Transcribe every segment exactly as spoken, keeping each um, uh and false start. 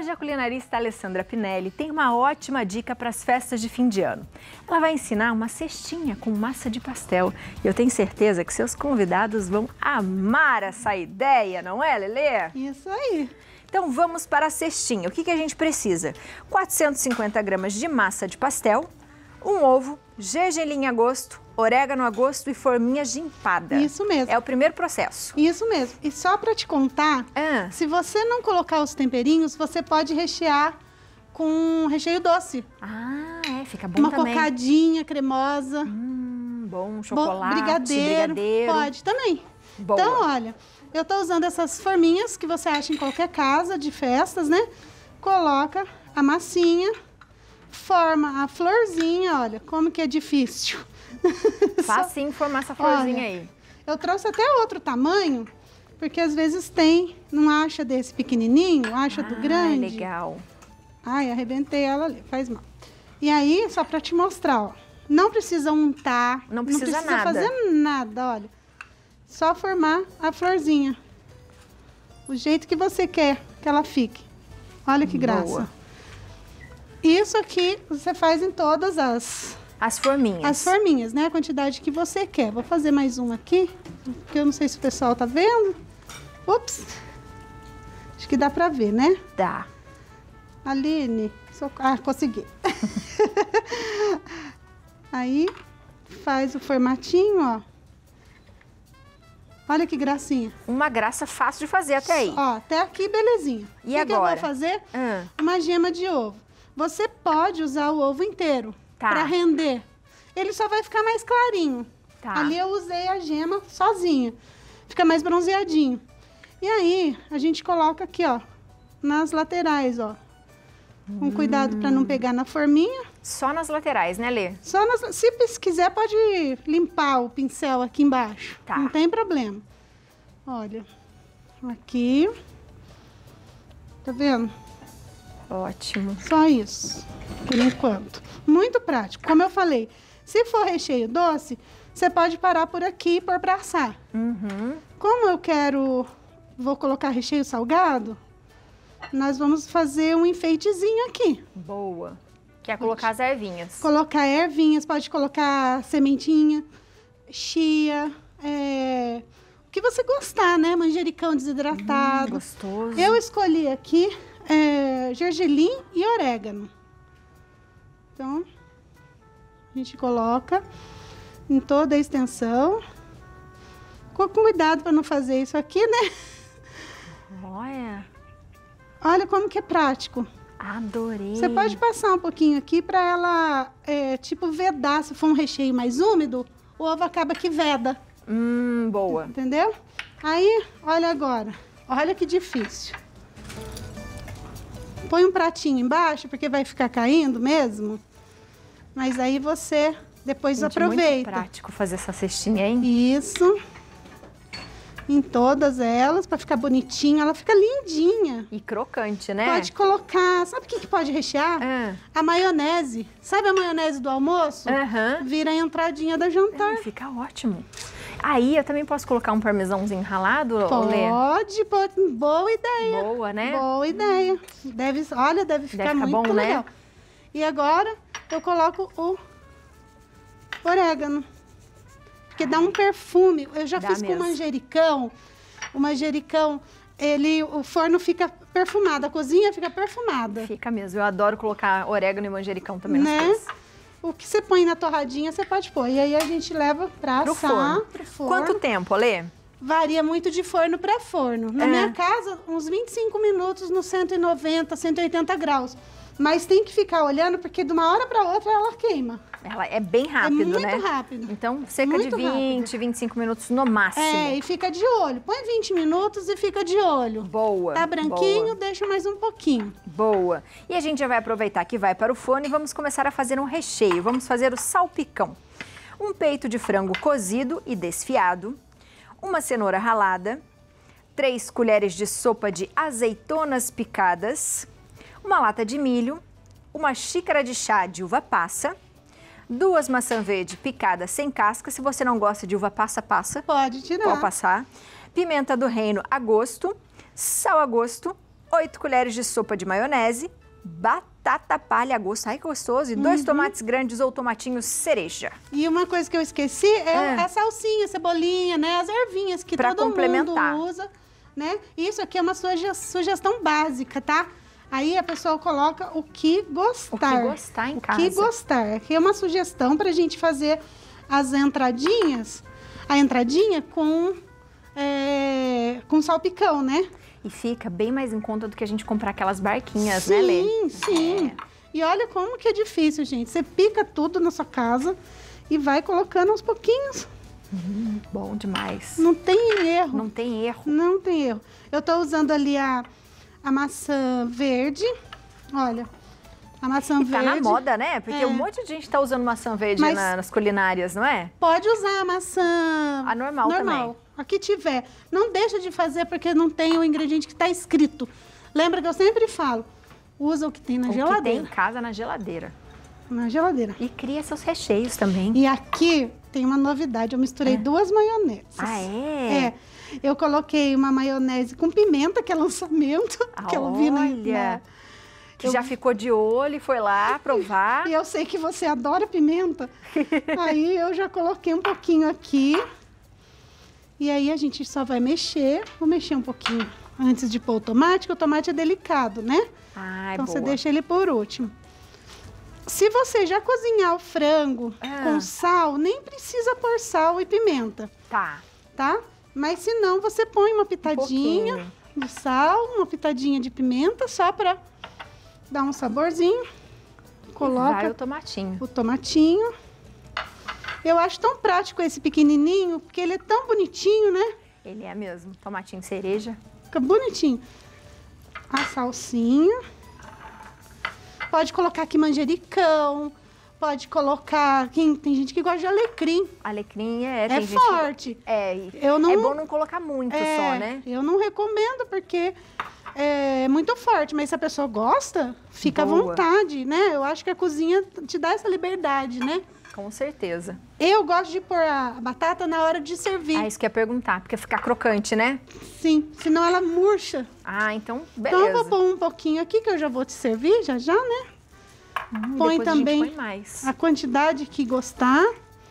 Hoje a culinarista Alessandra Pinelli tem uma ótima dica para as festas de fim de ano. Ela vai ensinar uma cestinha com massa de pastel. E eu tenho certeza que seus convidados vão amar essa ideia, não é, Lelê? Isso aí. Então vamos para a cestinha. O que, que a gente precisa? quatrocentos e cinquenta gramas de massa de pastel, um ovo, gergelim a gosto, orégano a gosto e forminha de empada. Isso mesmo. É o primeiro processo. Isso mesmo. E só para te contar, Ah. se você não colocar os temperinhos, você pode rechear com recheio doce. Ah, é, fica bom Uma também. cocadinha cremosa. Hum, bom, Bom, chocolate, brigadeiro, brigadeiro. pode também. Boa. Então, olha, eu tô usando essas forminhas que você acha em qualquer casa de festas, né? Coloca a massinha, forma a florzinha, olha, como que é difícil. Facinho formar essa florzinha Olha, aí. Eu trouxe até outro tamanho, porque às vezes tem, não acha desse pequenininho, acha do Ah, grande. legal. Ai, arrebentei ela ali, faz mal. E aí, só pra te mostrar, ó, não precisa untar, Não precisa não precisa nada. fazer nada, olha. Só formar a florzinha. O jeito que você quer que ela fique. Olha que graça. Boa. Isso aqui você faz em todas as, As forminhas. as forminhas, né? A quantidade que você quer. Vou fazer mais uma aqui, porque eu não sei se o pessoal tá vendo. Ups. Acho que dá pra ver, né? Dá. Aline, soc... ah, consegui. Aí, faz o formatinho, ó. Olha que gracinha. Uma graça fácil de fazer até aí. Ó, até aqui, belezinha. E o que agora? que eu vou fazer? Ah. Uma gema de ovo. Você pode usar o ovo inteiro Tá. pra render. Ele só vai ficar mais clarinho. Tá. Ali eu usei a gema sozinha. Fica mais bronzeadinho. E aí, a gente coloca aqui, ó, nas laterais, ó. Com cuidado pra não pegar na forminha. Só nas laterais, né, Lê? Só nas, se quiser, pode limpar o pincel aqui embaixo. Tá. Não tem problema. Olha, aqui. Tá vendo? Ótimo. Só isso, por enquanto. Muito prático. Como eu falei, se for recheio doce, você pode parar por aqui e pôr pra assar. Uhum. Como eu quero, vou colocar recheio salgado, nós vamos fazer um enfeitezinho aqui. Boa. Quer colocar as ervinhas. Colocar ervinhas, pode colocar sementinha, chia, é, o que você gostar, né? Manjericão desidratado. Hum, gostoso. Eu escolhi aqui é, gergelim e orégano. Então, a gente coloca em toda a extensão. Com cuidado para não fazer isso aqui, né? Olha, Olha como que é prático. adorei. Você pode passar um pouquinho aqui para ela, é, tipo, vedar. Se for um recheio mais úmido, o ovo acaba que veda, Hum, boa. entendeu? Aí, olha agora. Olha que difícil. Põe um pratinho embaixo, porque vai ficar caindo mesmo. Mas aí você depois Gente, é aproveita. muito prático fazer essa cestinha, hein? Isso. Em todas elas, para ficar bonitinha. Ela fica lindinha. E crocante, né? Pode colocar... Sabe o que, que pode rechear? Ah. A maionese. Sabe a maionese do almoço? Aham. Vira a entradinha da jantar. Ai, fica ótimo. Aí, eu também posso colocar um parmesãozinho ralado, Lê? Pode, pode. Boa ideia. Boa, né? Boa ideia. Deve, olha, deve ficar ficar muito bom, né? legal. E agora, eu coloco o orégano. Porque dá um perfume. Eu já Dá fiz mesmo. com manjericão. O manjericão, ele, o forno fica perfumado, a cozinha fica perfumada. Fica mesmo. Eu adoro colocar orégano e manjericão também nas Né? coisas. O que você põe na torradinha, você pode pôr. E aí a gente leva pra Pro assar. forno. Pro forno. Quanto tempo, Lê? Varia muito de forno para forno. Na É. minha casa, uns vinte e cinco minutos no cento e noventa, cento e oitenta graus. Mas tem que ficar olhando, porque de uma hora para outra ela queima. Ela é bem rápido, é muito né? rápido. Então, cerca Muito de vinte, vinte e cinco minutos no máximo. É, e fica de olho. Põe vinte minutos e fica de olho. Boa. Tá branquinho, boa. deixa mais um pouquinho. Boa. E a gente já vai aproveitar que vai para o forno e vamos começar a fazer um recheio. Vamos fazer o salpicão. Um peito de frango cozido e desfiado, uma cenoura ralada, três colheres de sopa de azeitonas picadas, uma lata de milho, uma xícara de chá de uva passa, duas maçã verde picadas sem casca. Se você não gosta de uva passa, passa. Pode tirar. Pode passar. Pimenta do reino a gosto, sal a gosto, oito colheres de sopa de maionese, batata palha a gosto, ai que gostoso, e dois Uhum. tomates grandes ou tomatinhos cereja. E uma coisa que eu esqueci é É. a salsinha, a cebolinha, né? As ervinhas que Pra todo complementar. mundo usa, né? Isso aqui é uma suge- sugestão básica, tá? Aí a pessoa coloca o que gostar. O que gostar em o casa. que gostar. Aqui é uma sugestão pra gente fazer as entradinhas, a entradinha com, é, com salpicão, né? E fica bem mais em conta do que a gente comprar aquelas barquinhas, né, Lê? Sim, sim. É. E olha como que é difícil, gente. Você pica tudo na sua casa e vai colocando aos pouquinhos. Hum, bom demais. Não tem erro. Não tem erro. Não tem erro. Eu tô usando ali a, a maçã verde. Olha, a maçã E tá verde. na moda, né? Porque É. um monte de gente tá usando maçã verde Mas- na- nas culinárias, não é? Pode usar a maçã A normal também. A que tiver. Não deixa de fazer porque não tem o ingrediente que está escrito. Lembra que eu sempre falo, usa o que tem na O que tem geladeira. em casa na geladeira. Na geladeira. E cria seus recheios também. E aqui tem uma novidade, eu misturei É. duas maioneses. Ah, é? É. Eu coloquei uma maionese com pimenta, que é lançamento, Ah, que eu vi na, olha. na- Que Eu- já ficou de olho e foi lá provar. E eu sei que você adora pimenta. Aí eu já coloquei um pouquinho aqui. E aí a gente só vai mexer. Vou mexer um pouquinho antes de pôr o tomate, que o tomate é delicado, né? Ai, Então boa. você deixa ele por último. Se você já cozinhar o frango Ah. com sal, nem precisa pôr sal e pimenta, Tá. tá? Mas se não, você põe uma pitadinha pouquinho. de sal, uma pitadinha de pimenta, só pra dar um saborzinho. Coloca Vai o tomatinho. o tomatinho. Eu acho tão prático esse pequenininho, porque ele é tão bonitinho, né? Ele é mesmo. Tomatinho cereja. Fica bonitinho. A salsinha. Pode colocar aqui manjericão. Pode colocar... Quem, tem gente que gosta de alecrim. Alecrim é... É tem gente forte. que- É, e Eu não- é bom não colocar muito É, só, né? Eu não recomendo, porque é muito forte. Mas se a pessoa gosta, fica à Boa. vontade, né? Eu acho que a cozinha te dá essa liberdade, né? Com certeza. Eu gosto de pôr a batata na hora de servir. Ah, isso que eu ia perguntar, porque ficar crocante, né? Sim, senão ela murcha. Ah, então, Então eu beleza. vou pôr um pouquinho aqui, que eu já vou te servir, já já, né? Hum, põe depois a também gente põe mais. A quantidade que gostar,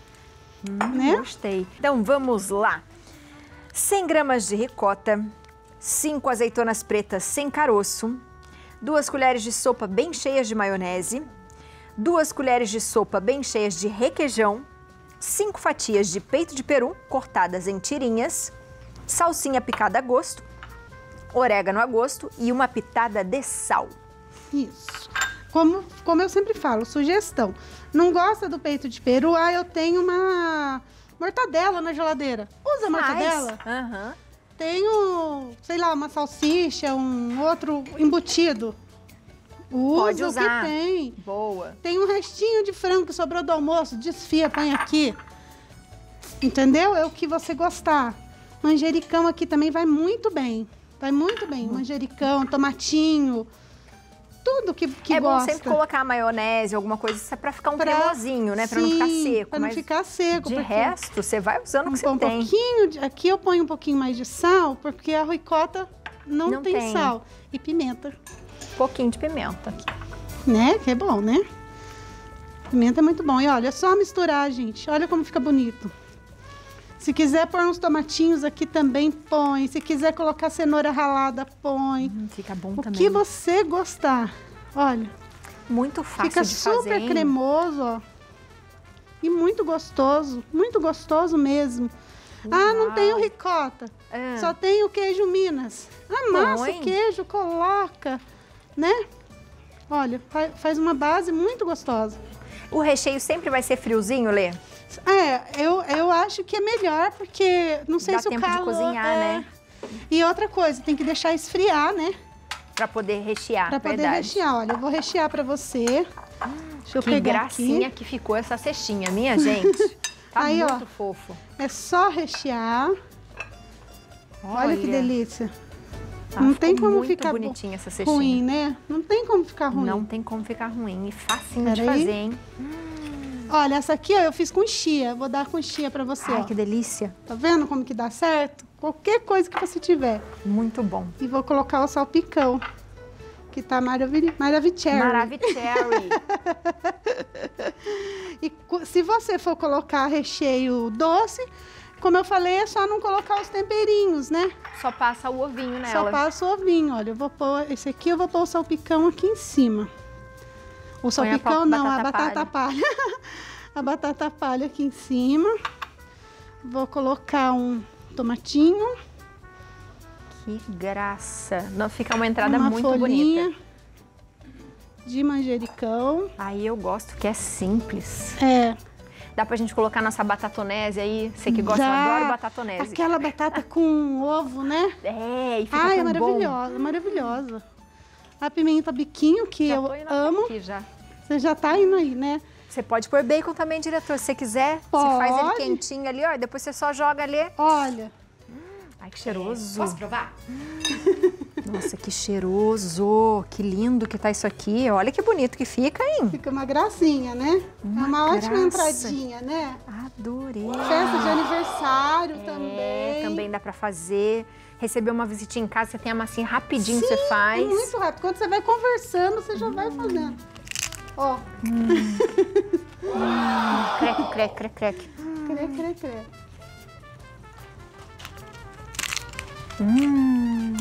Hum, né? Gostei. Então, vamos lá. cem gramas de ricota, cinco azeitonas pretas sem caroço, duas colheres de sopa bem cheias de maionese, duas colheres de sopa bem cheias de requeijão, cinco fatias de peito de peru cortadas em tirinhas, salsinha picada a gosto, orégano a gosto e uma pitada de sal. Isso. Como, como eu sempre falo, sugestão. Não gosta do peito de peru? Ah, eu tenho uma mortadela na geladeira. Usa a mortadela. Faz. Aham. Tenho, sei lá, uma salsicha, um outro embutido. Usa Pode o usar. que tem. Boa. Tem um restinho de frango que sobrou do almoço, desfia, põe aqui. Entendeu? É o que você gostar. Manjericão aqui também vai muito bem. Vai muito bem. Manjericão, tomatinho, tudo que, que é bom gosta. sempre colocar maionese, alguma coisa, isso é pra ficar um Pra- cremosinho, né? Pra não ficar Sim, seco. Pra não mas ficar seco. de porque resto, você vai usando o que põe você um tem. pouquinho, de- aqui eu ponho um pouquinho mais de sal, porque a ricota não, Não tem, tem. sal. E pimenta, Um pouquinho de pimenta. né? Que é bom, né? Pimenta é muito bom. E olha, é só misturar, gente. Olha como fica bonito. Se quiser pôr uns tomatinhos aqui também, põe. Se quiser colocar cenoura ralada, põe. Hum, fica bom O também. que você gostar. Olha, Muito fácil fica de super fazer. hein? cremoso, ó. E muito gostoso. Muito gostoso mesmo. Ah, não Uau. tenho ricota. É. Só tenho queijo Minas. Amassa Põe. o queijo, coloca, né? Olha, fa- faz uma base muito gostosa. O recheio sempre vai ser friozinho, Lê? É, eu, eu acho que é melhor, porque não sei Dá se o tempo de calor... cozinhar, é. né? E outra coisa, tem que deixar esfriar, né? Pra poder rechear, Pra poder verdade. rechear. Olha, eu vou rechear pra você. Deixa eu Que pegar gracinha aqui. que ficou essa cestinha, minha gente. Tá Aí, ó. muito fofo. É só rechear. Olha, que delícia. não tem ficou como muito ficar bonitinha essa cestinha. ruim, né? Não tem como ficar ruim. Não tem como ficar ruim. E facinho de Pera aí. fazer, hein? Olha, essa aqui ó, eu fiz com chia. Vou dar com chia pra você, Ai, ó. que delícia. Tá vendo como que dá certo? Qualquer coisa que você tiver. Muito bom. E vou colocar o salpicão. Que tá maravilhoso. Maravicherry. Maravicherry. E se você for colocar recheio doce, como eu falei, é só não colocar os temperinhos, né? Só passa o ovinho nela. Só passa o ovinho, olha. Eu vou pôr, esse aqui eu vou pôr o salpicão aqui em cima. O salpicão não, a batata palha. A batata palha aqui em cima. Vou colocar um tomatinho. Que graça. Não, fica uma entrada uma muito folhinha bonita. De manjericão. Aí eu gosto que é simples. É. Dá pra gente colocar nossa batatonese aí. Você que gosta, Já, eu adoro batatonese. Aquela batata com ovo, né? É, e fica Ai, tão é maravilhosa, bom. maravilhosa. A pimenta biquinho, que Já eu tô indo amo. aqui já. Você já tá indo aí, né? Você pode pôr bacon também, diretor, se você quiser. Pode. Você faz ele quentinho ali, ó, e depois você só joga ali. Olha. Ai, que cheiroso. Posso provar? Nossa, que cheiroso. Que lindo que tá isso aqui. Olha que bonito que fica, hein? Fica uma gracinha, né? Uma é uma ótima graça. entradinha, né? Adorei. Festa de aniversário É, também. também dá pra fazer. Receber uma visitinha em casa, você tem a massinha rapidinho, Sim, você faz. é muito rápido. Quando você vai conversando, você já hum. vai fazendo. Ó. Hum. Creque, creque, creque, creque. Creque, creque, creque. Hum.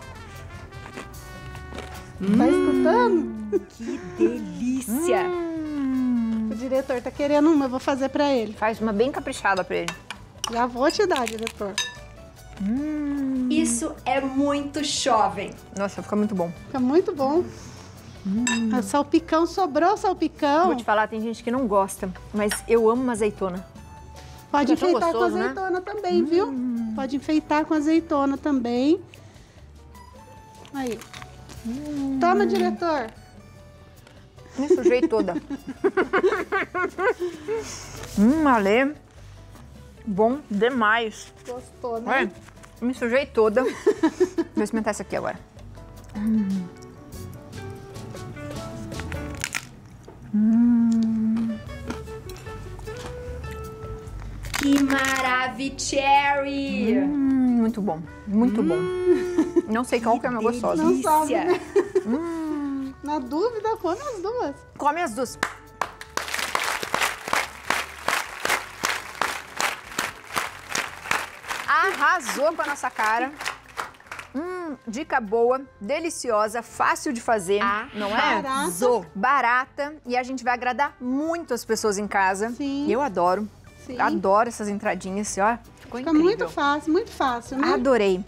Tá escutando? Que delícia! Hum. O diretor tá querendo uma, eu vou fazer pra ele. Faz uma bem caprichada pra ele. Já vou te dar, diretor. Hum. Isso é muito jovem. Nossa, fica muito bom. Fica muito bom. Hum. A salpicão, sobrou salpicão. Vou te falar, tem gente que não gosta, mas eu amo uma azeitona. Pode Fica tão enfeitar gostoso, com né? azeitona também, viu? Pode enfeitar com azeitona também. Aí. Hum. Toma, diretor. Me sujei toda. hum, Ale. Bom demais. Gostou, né? Olha, me sujei toda. Vou experimentar isso aqui agora. Hum. Hum. Que maravicherry! Hum, muito bom, muito hum. bom. Não sei qual que é a mais gostosa. Não sabe, né? Hum. Na dúvida, come as duas. Come as duas. Arrasou com a nossa cara. Hum, dica boa, deliciosa, fácil de fazer, Ah, não é? barata. Barata. E a gente vai agradar muito as pessoas em casa. Sim. Eu adoro. Sim. Adoro essas entradinhas, ó. Ficou Fica incrível. muito fácil, muito fácil, né? Adorei.